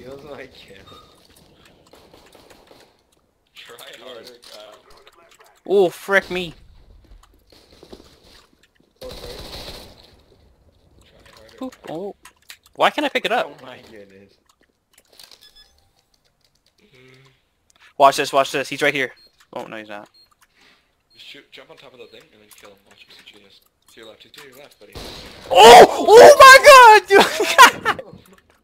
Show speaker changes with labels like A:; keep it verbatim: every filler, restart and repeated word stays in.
A: steals my kill.
B: Try harder, Kyle.
C: Oh, frick me.
A: Oh, sorry.
B: Try harder.
C: Poop. Oh. Why can't I pick it up?
A: Oh my goodness.
C: Watch this, watch this. He's right here. Oh, no, he's not.
B: Just shoot, jump on top of the thing and then kill him. Watch him see this. To your left, he's to your left, buddy.
C: Oh! Oh my god! Dude!